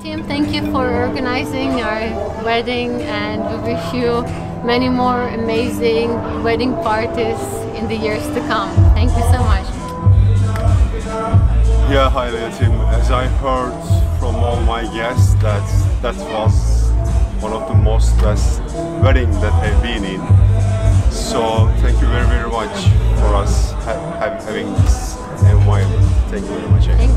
Tim, thank you for organizing our wedding, and we wish you many more amazing wedding parties in the years to come. Thank you so much. Yeah, hi there, Tim. As I heard from all my guests, that was one of the most best weddings that I've been in. So thank you very, very much for us having this environment. Thank you very much.